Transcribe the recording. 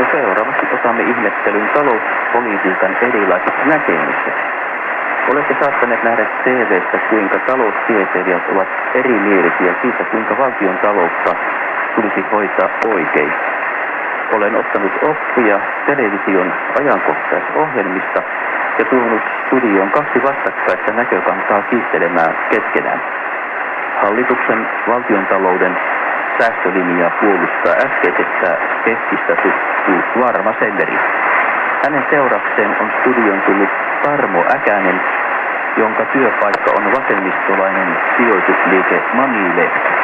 seuraavaksi otamme ihmettelyn talouspolitiikan erilaiset näkemykset. Olette saattaneet nähdä TV:stä, kuinka taloustieteilijät ovat erimielisiä siitä, kuinka valtion taloutta tulisi hoitaa oikein. Olen ottanut oppia television ajankohtaisohjelmista ja tuonut studioon kaksi vastakkaista näkökantaa kiistelemään keskenään. Hallituksen valtiontalouden säästölinjaa puolustaa äskeisestä sketsistä tuttu Varma Selleri. Hänen seurakseen on studion tullut Tarmo Äkänen, jonka työpaikka on vasemmistolainen sijoitusliike Money Left.